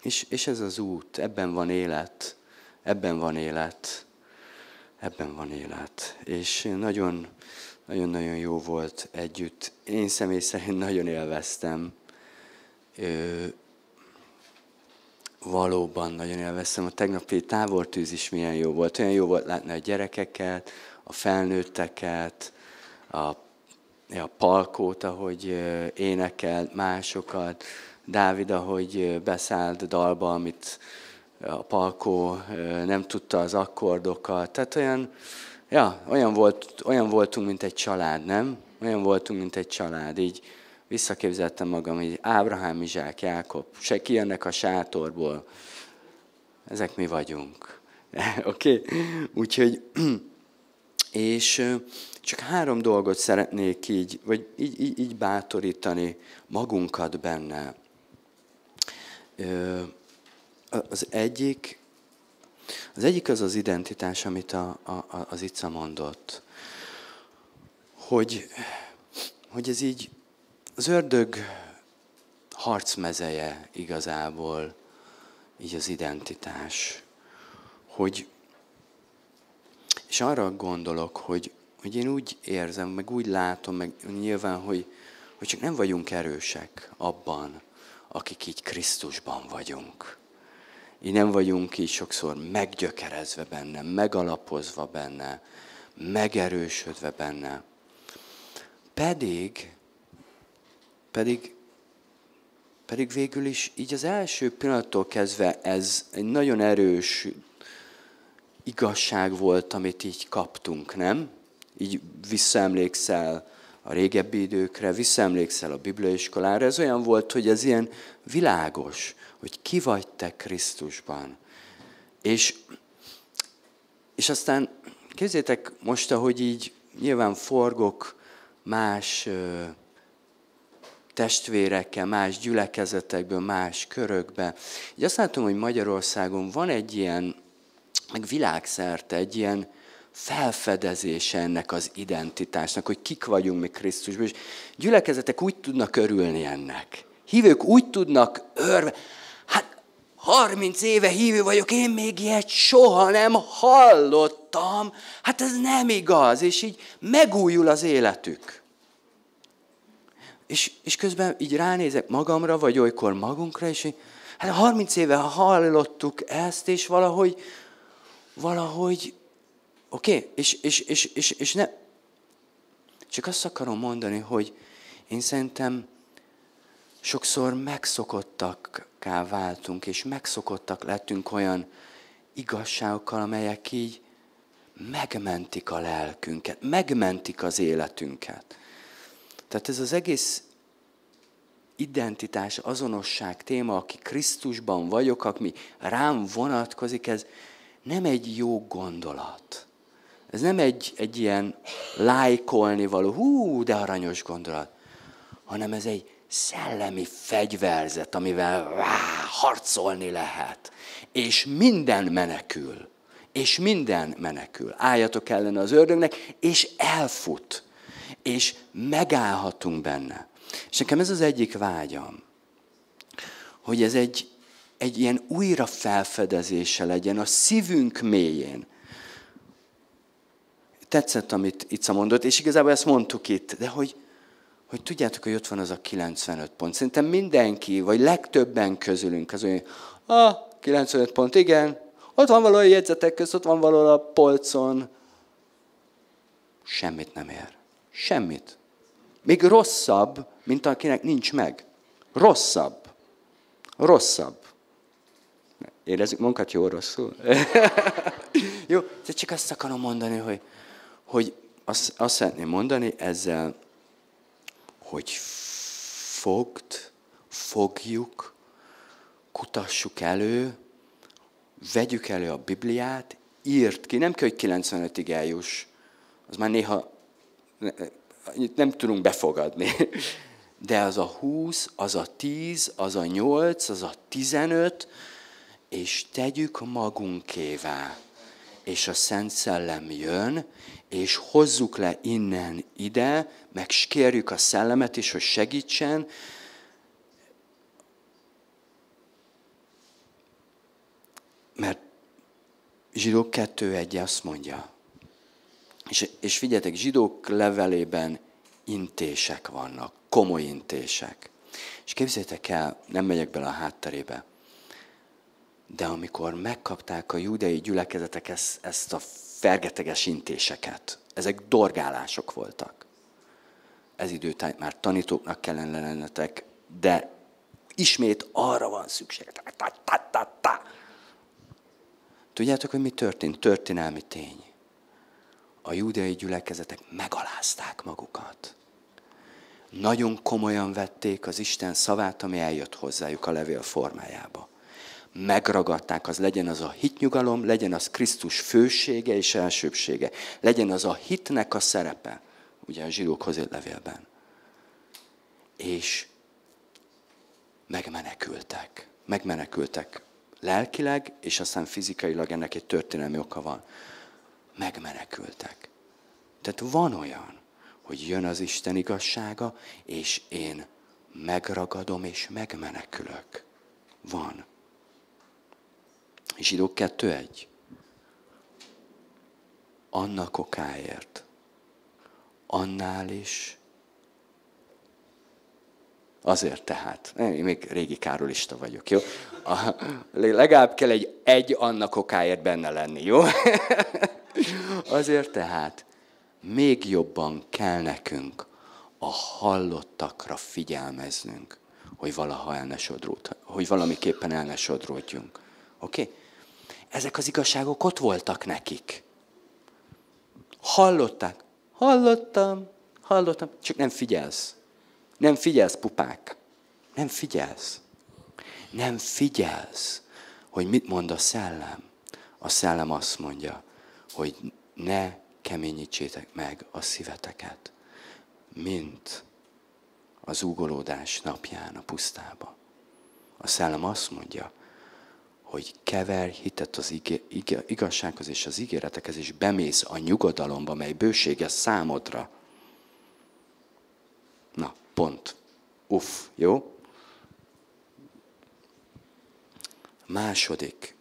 És ez az út, ebben van élet, ebben van élet, ebben van élet. És nagyon-nagyon jó volt együtt. Én személy szerint nagyon élveztem. Valóban nagyon élveztem. A tegnapi tábortűz is milyen jó volt. Olyan jó volt látni a gyerekeket, a felnőtteket, a Palkót, ahogy énekelt másokat, Dávid, ahogy beszállt dalba, amit a Palkó nem tudta az akkordokat. Tehát olyan voltunk, mint egy család, nem? Olyan voltunk, mint egy család. Így visszaképzeltem magam, hogy Ábrahám, Izsák, Jákob, se kijönnek a sátorból. Ezek mi vagyunk. Oké? Úgyhogy, és csak 3 dolgot szeretnék így bátorítani magunkat benne. Az egyik az identitás, amit az Ica mondott. Hogy ez így az ördög harcmezeje igazából, így az identitás. És arra gondolok, hogy én úgy érzem, meg úgy látom, meg nyilván, hogy csak nem vagyunk erősek abban, akik így Krisztusban vagyunk. Így nem vagyunk így sokszor meggyökerezve benne, megalapozva benne, megerősödve benne. Pedig végül is így az első pillanattól kezdve ez egy nagyon erős igazság volt, amit így kaptunk, nem? Így visszaemlékszel a régebbi időkre, visszaemlékszel a bibliaiskolára. Ez olyan volt, hogy ez ilyen világos, hogy ki vagy te Krisztusban. És aztán képzeljétek most, ahogy így nyilván forgok más testvérekkel, más gyülekezetekből, más körökbe. Így azt látom, hogy Magyarországon van egy ilyen, meg világszerte egy ilyen felfedezése ennek az identitásnak, hogy kik vagyunk mi Krisztusban. És gyülekezetek úgy tudnak örülni ennek. Hívők úgy tudnak hát 30 éve hívő vagyok, én még ilyet soha nem hallottam. Hát ez nem igaz, és így megújul az életük. És közben így ránézek magamra, vagy olykor magunkra, és hát 30 éve hallottuk ezt, és valahogy oké, és ne. Csak azt akarom mondani, hogy én szerintem sokszor megszokottakká váltunk, és megszokottak lettünk olyan igazságokkal, amelyek így megmentik a lelkünket, megmentik az életünket. Tehát ez az egész identitás, azonosság téma, aki Krisztusban vagyok, aki rám vonatkozik, ez nem egy jó gondolat. Ez nem egy ilyen lájkolni való, de aranyos gondolat, hanem ez egy szellemi fegyverzet, amivel harcolni lehet. És minden menekül. És minden menekül. Álljatok ellene az ördögnek, és elfut. És megállhatunk benne. És nekem ez az egyik vágyam, hogy ez egy ilyen újra felfedezése legyen a szívünk mélyén. Tetszett, amit Ica mondott, és igazából ezt mondtuk itt, de hogy tudjátok, hogy ott van az a 95 pont. Szerintem mindenki, vagy legtöbben közülünk az olyan, 95 pont, igen, ott van valahol a jegyzetek közt, ott van valahol a polcon. Semmit nem ér. Semmit. Még rosszabb, mint akinek nincs meg. Rosszabb. Érezzük magunkat jól, rosszul? Jó, de csak azt akarom mondani, hogy azt szeretném mondani ezzel, hogy fogjuk, kutassuk elő, vegyük elő a Bibliát, írd ki, nem kell, hogy 95-ig eljuss. Az már néha nem tudunk befogadni. De az a 20, az a 10, az a 8, az a 15, és tegyük magunkévá. És a Szent Szellem jön, és hozzuk le innen ide, meg kérjük a Szellemet is, hogy segítsen. Zsidók 2:1 azt mondja, és figyeljetek, Zsidók levelében intések vannak, komoly intések. És képzeljétek el, nem megyek bele a hátterébe, de amikor megkapták a júdeai gyülekezetek ezt a fergeteges intéseket, ezek dorgálások voltak. Ez időtájt már tanítóknak kellene lennetek, de ismét arra van szükség. Tudjátok, hogy mi történt? Történelmi tény. A júdeai gyülekezetek megalázták magukat. Nagyon komolyan vették az Isten szavát, ami eljött hozzájuk a levél formájába. Megragadták, az legyen az a hitnyugalom, legyen az Krisztus fősége és elsőbsége. Legyen az a hitnek a szerepe, ugye a zsidókhoz írt levélben. És megmenekültek. Megmenekültek lelkileg, és aztán fizikailag ennek egy történelmi oka van. Megmenekültek. Tehát van olyan, hogy jön az Isten igazsága, és én megragadom és megmenekülök. Van. Zsidók 2:1. Annak okáért, annál is, azért tehát, én még régi károlista vagyok, jó? Legalább kell egy annak okáért benne lenni, jó? Azért tehát még jobban kell nekünk a hallottakra figyelmeznünk, hogy valamiképpen el ne sodródjunk. Oké? Ezek az igazságok ott voltak nekik. Hallották. Hallottam. Csak nem figyelsz. Nem figyelsz, pupák. Nem figyelsz. Nem figyelsz, hogy mit mond a szellem. A szellem azt mondja, hogy ne keményítsétek meg a szíveteket, mint az zúgolódás napján a pusztába. A szellem azt mondja, hogy keverj hitet az igazsághoz és az ígéretekhez, és bemész a nyugodalomba, mely bőséges számodra. Na, pont. Jó? Második.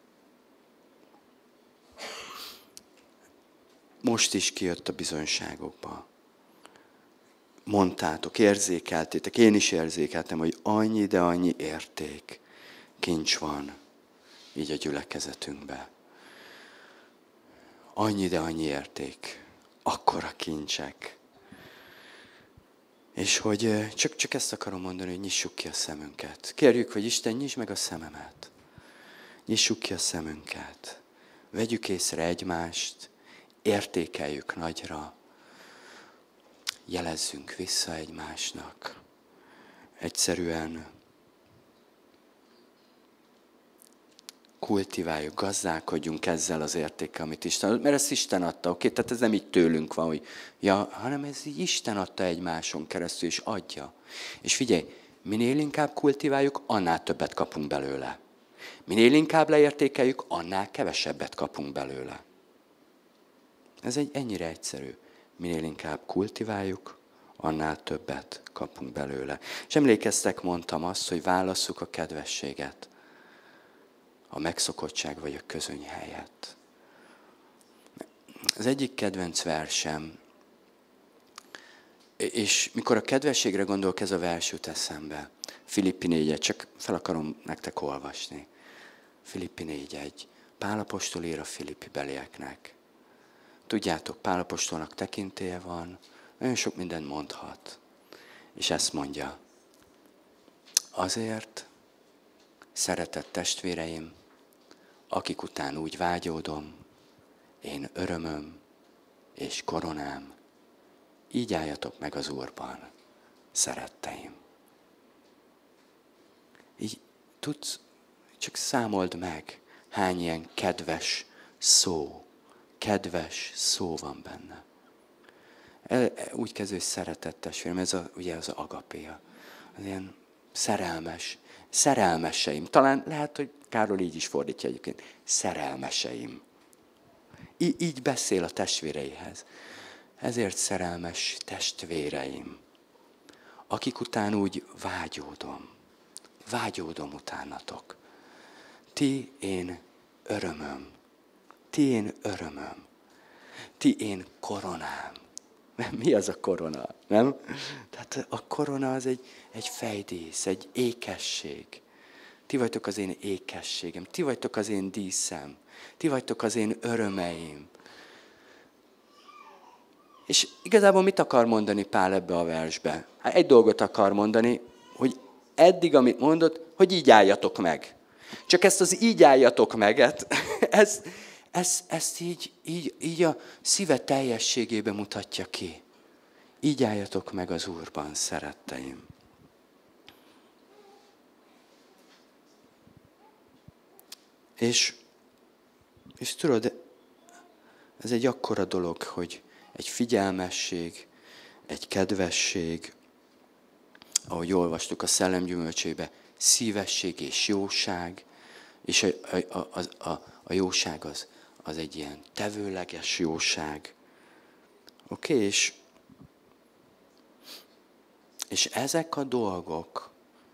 Most is kijött a bizonyságokba. Mondtátok, érzékeltétek, én is érzékeltem, hogy annyi, de annyi érték, kincs van így a gyülekezetünkben. Annyi, de annyi érték, akkora kincsek. És hogy csak ezt akarom mondani, hogy nyissuk ki a szemünket. Kérjük, hogy Isten nyisd meg a szememet. Nyissuk ki a szemünket. Vegyük észre egymást, értékeljük nagyra, jelezzünk vissza egymásnak. Egyszerűen kultiváljuk, gazdálkodjunk ezzel az értékkel, amit Isten adott, mert ezt Isten adta, oké? Tehát ez nem így tőlünk van, hogy hanem ez így Isten adta egymáson keresztül, és adja. És figyelj, minél inkább kultiváljuk, annál többet kapunk belőle. Minél inkább leértékeljük, annál kevesebbet kapunk belőle. Ez ennyire egyszerű. Minél inkább kultiváljuk, annál többet kapunk belőle. És emlékeztek, mondtam azt, hogy válasszuk a kedvességet, a megszokottság vagy a közöny helyett. Az egyik kedvenc versem, és mikor a kedvességre gondolok, ez a vers jut eszembe. Filippi 4:1, csak fel akarom nektek olvasni. Filippi 4:1. Pál apostol ír a filippi belieknek. Tudjátok, Pál apostolnak tekintélye van, nagyon sok mindent mondhat. És ezt mondja. Azért, szeretett testvéreim, akik után úgy vágyódom, én örömöm és koronám, így álljatok meg az Úrban, szeretteim. Így tudsz, csak számold meg, hány ilyen kedves szó van benne. Úgy kezdő, hogy szeretett testvérem, ugye az agapéja. Az ilyen szerelmeseim. Talán lehet, hogy Károly így is fordítja egyébként. Szerelmeseim. Így beszél a testvéreihez. Ezért szerelmes testvéreim, akik után úgy vágyódom utánatok. Ti én örömöm Ti én örömöm. Ti én koronám. Mi az a korona? Nem? Tehát a korona az egy fejdísz, egy ékesség. Ti vagytok az én ékességem. Ti vagytok az én díszem. Ti vagytok az én örömeim. És igazából mit akar mondani Pál ebbe a versbe? Hát egy dolgot akar mondani, hogy eddig, amit mondott, hogy így álljatok meg. Csak ezt az így álljatok meget, ezt így a szíve teljességében mutatja ki. Így álljatok meg az Úrban, szeretteim. És tudod, ez egy akkora dolog, hogy egy figyelmesség, egy kedvesség, ahogy olvastuk a Szellem gyümölcsébe, szívesség és jóság, és a jóság az egy ilyen tevőleges jóság. Oké, és ezek a dolgok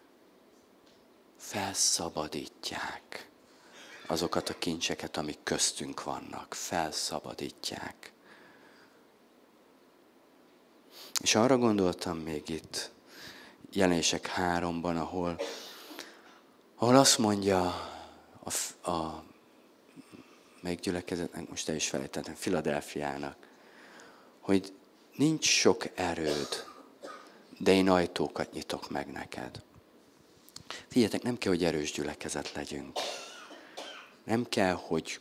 felszabadítják azokat a kincseket, amik köztünk vannak. Felszabadítják. És arra gondoltam még itt, Jelenések 3-ban, ahol azt mondja melyik gyülekezetnek, most el is felejtettem, Philadelphiának, hogy nincs sok erőd, de én ajtókat nyitok meg neked. Figyeljetek, nem kell, hogy erős gyülekezet legyünk. Nem kell, hogy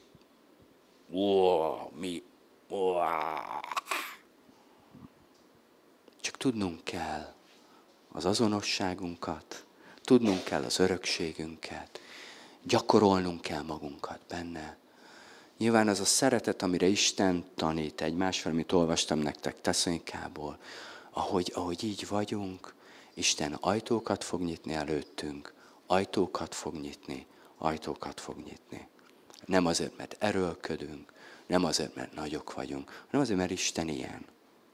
csak tudnunk kell az azonosságunkat, tudnunk kell az örökségünket, gyakorolnunk kell magunkat benne. Nyilván az a szeretet, amire Isten tanít egymásról, amit olvastam nektek Tesszalonikából, ahogy így vagyunk, Isten ajtókat fog nyitni előttünk, ajtókat fog nyitni. Nem azért, mert erőlködünk, nem azért, mert nagyok vagyunk, hanem azért, mert Isten ilyen.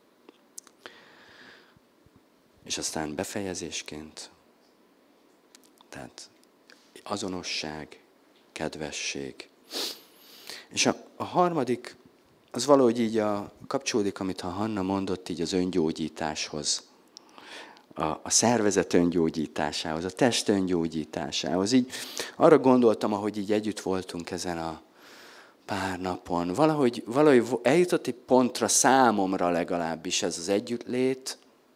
És aztán befejezésként, tehát azonosság, kedvesség. És a harmadik, az valahogy így kapcsolódik, amit a Hanna mondott, így az öngyógyításhoz. A szervezet öngyógyításához, a test öngyógyításához. Így arra gondoltam, ahogy így együtt voltunk ezen a pár napon. Valahogy eljutott egy pontra számomra legalábbis ez az együttlét,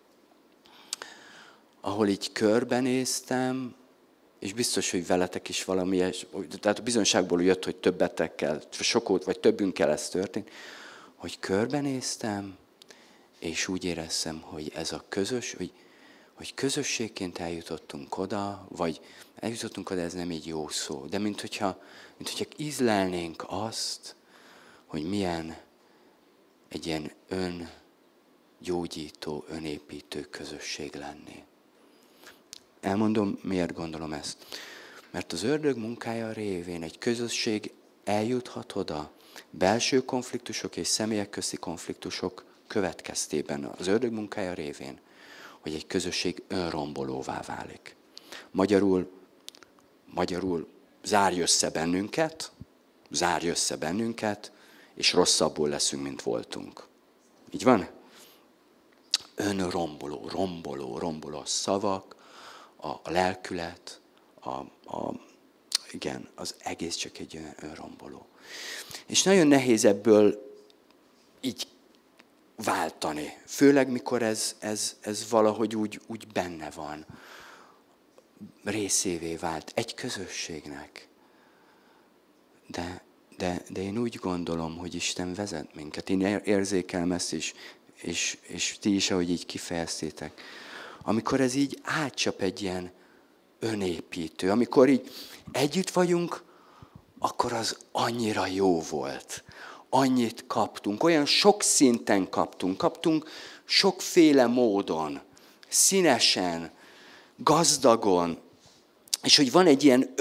ahol így körbenéztem, és biztos, hogy veletek is valami, tehát a bizonyságból jött, hogy többetekkel, vagy többünkkel ez történt, hogy körbenéztem, és úgy éreztem, hogy ez a közös, hogy közösségként eljutottunk oda, vagy eljutottunk oda, ez nem egy jó szó, de mint hogyha ízlelnénk azt, hogy milyen egy ilyen öngyógyító, önépítő közösség lenni. Elmondom, miért gondolom ezt. Mert az ördög munkája révén egy közösség eljuthat oda, belső konfliktusok és személyek közti konfliktusok következtében, az ördög munkája révén, hogy egy közösség önrombolóvá válik. Magyarul zárj össze bennünket, és rosszabbul leszünk, mint voltunk. Így van? Romboló a szavak, a lelkület, igen, az egész csak egy önromboló. És nagyon nehéz ebből így váltani. Főleg, mikor ez valahogy úgy benne van. Részévé vált egy közösségnek. De én úgy gondolom, hogy Isten vezet minket. Én érzékelem ezt is, és ti is, ahogy így kifejeztétek. Amikor ez így átcsap egy ilyen önépítő, amikor így együtt vagyunk, akkor az annyira jó volt. Annyit kaptunk, olyan sok szinten kaptunk sokféle módon, színesen, gazdagon, és hogy van egy ilyen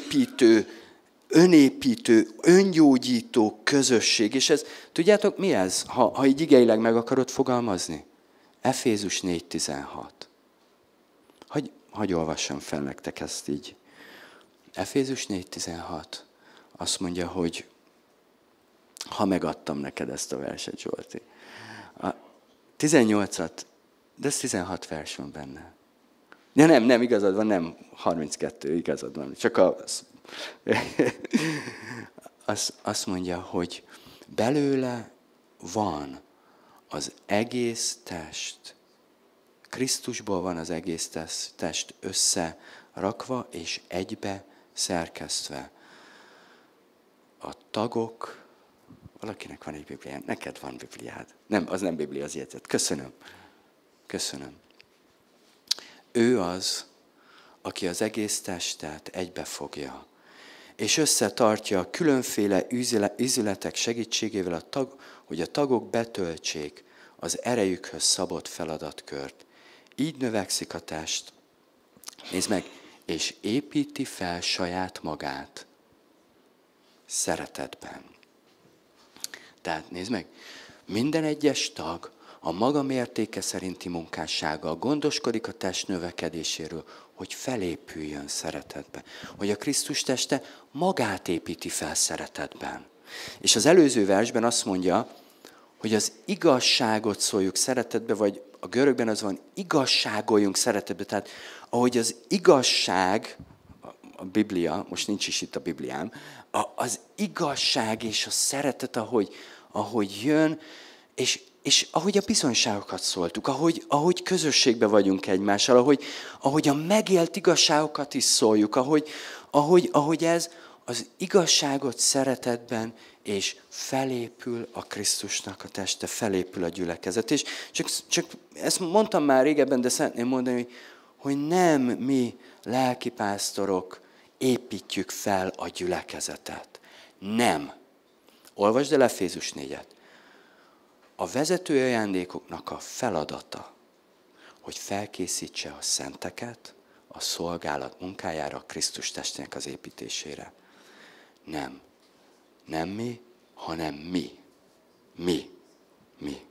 önépítő, öngyógyító közösség, és ez, tudjátok mi ez, ha így igeileg meg akarod fogalmazni? Efézus 4.16. Hagy olvassam fel nektek ezt így. Efézus 4.16 azt mondja, hogy ha megadtam neked ezt a verset, Zsolti. A 18-at, de ez 16 vers van benne. Ja, nem, igazad van, nem 32, igazad van. Csak azt mondja, hogy belőle van az egész test. Krisztusból van az egész test összerakva és egybe szerkesztve. A tagok, valakinek van egy Bibliád, neked van Bibliád. Nem, az nem Biblia, az jegyzet. Köszönöm. Ő az, aki az egész testet egybefogja, és összetartja a különféle üzletek segítségével, hogy a tagok betöltsék az erejükhöz szabott feladatkört. Így növekszik a test, nézd meg, és építi fel saját magát szeretetben. Tehát nézd meg, minden egyes tag a maga mértéke szerinti munkássággal gondoskodik a test növekedéséről, hogy felépüljön szeretetben. Hogy a Krisztus teste magát építi fel szeretetben. És az előző versben azt mondja, hogy az igazságot szóljuk szeretetbe, vagy a görögben az van, igazságoljunk szeretetbe. Tehát ahogy az igazság, a Biblia, most nincs is itt a Bibliám, az igazság és a szeretet, ahogy jön, és ahogy a bizonyságokat szóltuk, ahogy közösségben vagyunk egymással, ahogy a megélt igazságokat is szóljuk, ahogy ez az igazságot szeretetben, és felépül a Krisztusnak a teste, felépül a gyülekezet. És csak ezt mondtam már régebben, de szeretném mondani, hogy nem mi lelkipásztorok építjük fel a gyülekezetet. Nem. Olvasd el Efézus 4-et. A vezető ajándékoknak a feladata, hogy felkészítse a szenteket a szolgálat munkájára, a Krisztus testének az építésére. Nem mi, hanem mi. Mi.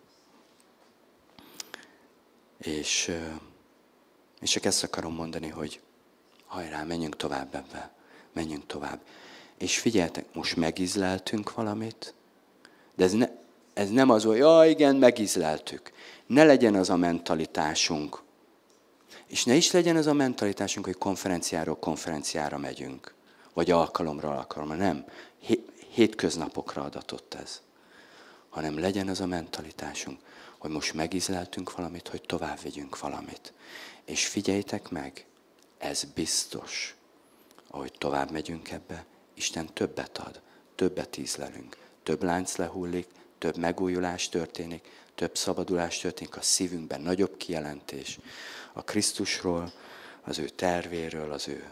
És csak ezt akarom mondani, hogy hajrá, menjünk tovább ebbe. Menjünk tovább. És figyeljetek, most megízleltünk valamit, de ez nem az, hogy igen, megízleltük. Ne legyen az a mentalitásunk. És ne is legyen az a mentalitásunk, hogy konferenciáról konferenciára megyünk. Vagy alkalomra. Nem. Hétköznapokra adatott ez. Hanem legyen az a mentalitásunk, hogy most megízleltünk valamit, hogy tovább vigyünk valamit. És figyeljtek meg, ez biztos, ahogy tovább megyünk ebbe, Isten többet ad, többet ízlelünk, több lánc lehullik, több megújulás történik, több szabadulás történik a szívünkben, nagyobb kijelentés a Krisztusról, az ő tervéről, az ő...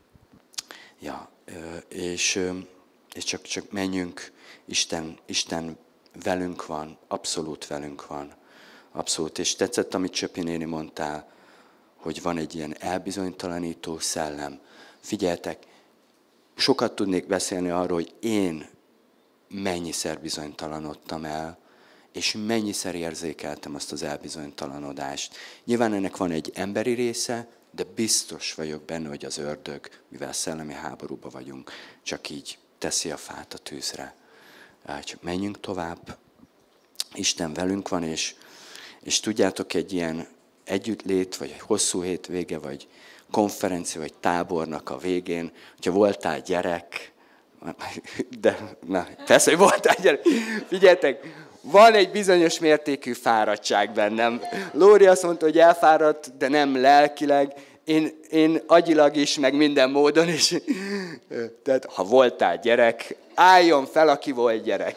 És csak menjünk, Isten velünk van, abszolút velünk van. Abszolút. És tetszett, amit Csöpi néni mondtál, hogy van egy ilyen elbizonytalanító szellem. Figyeltek, sokat tudnék beszélni arról, hogy én mennyiszer bizonytalanodtam el, és mennyiszer érzékeltem azt az elbizonytalanodást. Nyilván ennek van egy emberi része, de biztos vagyok benne, hogy az ördög, mivel szellemi háborúban vagyunk, csak így teszi a fát a tűzre. Csak menjünk tovább. Isten velünk van, és tudjátok, egy ilyen együttlét, vagy egy hosszú hétvége, vagy konferencia, vagy tábornak a végén, hogyha voltál gyerek, persze, hogy voltál gyerek, figyeljetek, van egy bizonyos mértékű fáradtság bennem. Lóri azt mondta, hogy elfáradt, de nem lelkileg, én agyilag is, meg minden módon is. Tehát, ha voltál gyerek, álljon fel, aki volt gyerek.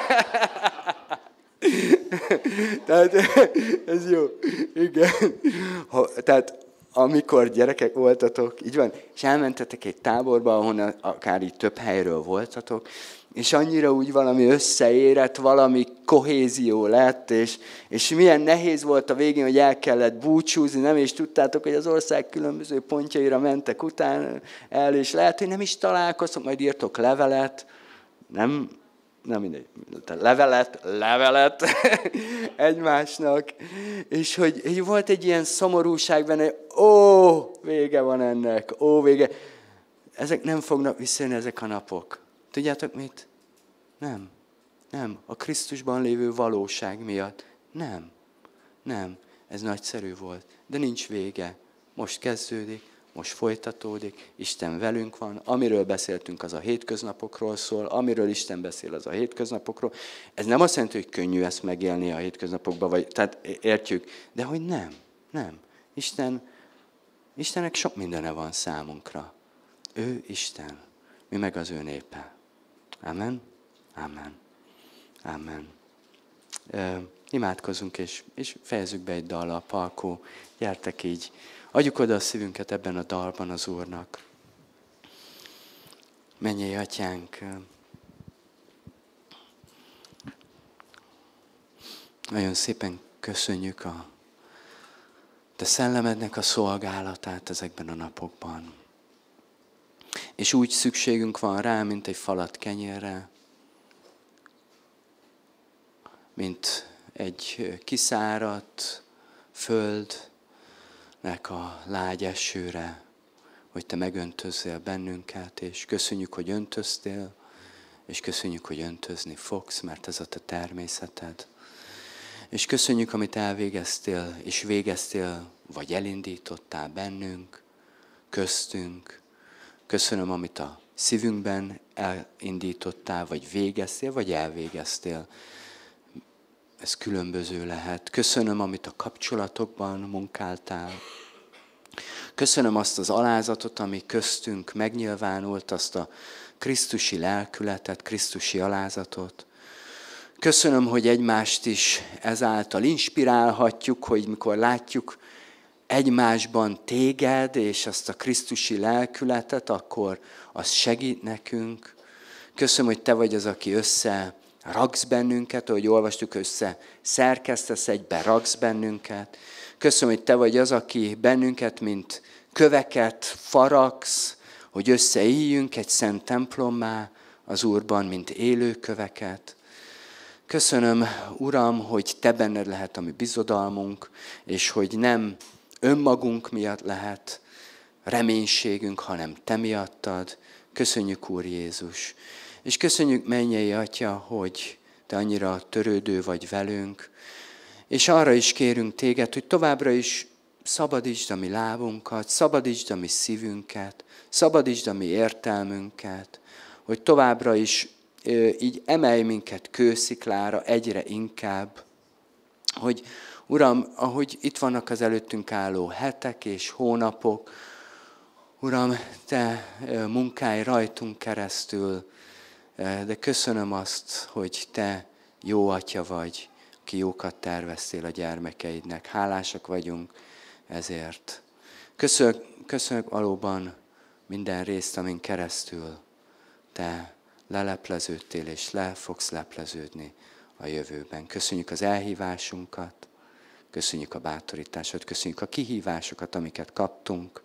Tehát, ez jó. Igen. Tehát, amikor gyerekek voltatok, így van, és elmentetek egy táborba, ahonnan akár így több helyről voltatok, és annyira úgy valami összeérett, valami kohézió lett, és milyen nehéz volt a végén, hogy el kellett búcsúzni, nem is tudtátok, hogy az ország különböző pontjaira mentek utána el, és lehet, hogy nem is találkoztok, majd írtok levelet, nem mindegy, levelet egymásnak, és hogy volt egy ilyen szomorúság benne, vége van ennek, vége. Ezek nem fognak visszajönni, ezek a napok. Tudjátok mit? Nem. Nem. A Krisztusban lévő valóság miatt. Nem. Nem. Ez nagyszerű volt. De nincs vége. Most kezdődik, most folytatódik. Isten velünk van. Amiről beszéltünk, az a hétköznapokról szól. Amiről Isten beszél, az a hétköznapokról. Ez nem azt jelenti, hogy könnyű ezt megélni a hétköznapokban, tehát értjük. De hogy nem. Nem. Istennek sok mindene van számunkra. Ő Isten. Mi meg az ő népe. Amen? Amen. Amen. Imádkozunk, és fejezzük be egy dallal, Palkó. Gyertek így. Adjuk oda a szívünket ebben a dalban az Úrnak. Mennyei Atyánk, nagyon szépen köszönjük a Te szellemednek a szolgálatát ezekben a napokban. És úgy szükségünk van rá, mint egy falat kenyérre, mint egy kiszáradt földnek a lágy esőre, hogy Te megöntözzél bennünket, és köszönjük, hogy öntöztél, és köszönjük, hogy öntözni fogsz, mert ez a Te természeted. És köszönjük, amit elvégeztél, és végeztél, vagy elindítottál bennünk, köztünk. Köszönöm, amit a szívünkben elindítottál, vagy végeztél, vagy elvégeztél. Ez különböző lehet. Köszönöm, amit a kapcsolatokban munkáltál. Köszönöm azt az alázatot, ami köztünk megnyilvánult, azt a krisztusi lelkületet, krisztusi alázatot. Köszönöm, hogy egymást is ezáltal inspirálhatjuk, hogy mikor látjuk egymásban téged, és azt a krisztusi lelkületet, akkor az segít nekünk. Köszönöm, hogy Te vagy az, aki összeraksz bennünket, ahogy olvastuk, szerkesztesz egybe, raksz bennünket. Köszönöm, hogy Te vagy az, aki bennünket, mint köveket faragsz, hogy összeéljünk egy szent templommá az Úrban, mint élő köveket. Köszönöm, Uram, hogy Te benned lehet a mi bizodalmunk, és hogy nem önmagunk miatt lehet reménységünk, hanem Te miattad. Köszönjük, Úr Jézus. És köszönjük, mennyei Atya, hogy Te annyira törődő vagy velünk, és arra is kérünk Téged, hogy továbbra is szabadítsd a mi lábunkat, szabadítsd a mi szívünket, szabadítsd a mi értelmünket, hogy továbbra is így emelj minket kősziklára egyre inkább, hogy Uram, ahogy itt vannak az előttünk álló hetek és hónapok, Uram, Te munkálj rajtunk keresztül, de köszönöm azt, hogy Te jó Atya vagy, aki jókat terveztél a gyermekeidnek. Hálásak vagyunk ezért. Köszönök valóban minden részt, amin keresztül Te lelepleződtél, és le fogsz lepleződni a jövőben. Köszönjük az elhívásunkat, köszönjük a bátorításodat, köszönjük a kihívásokat, amiket kaptunk.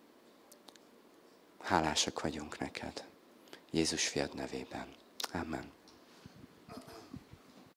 Hálásak vagyunk neked. Jézus fiad nevében. Amen.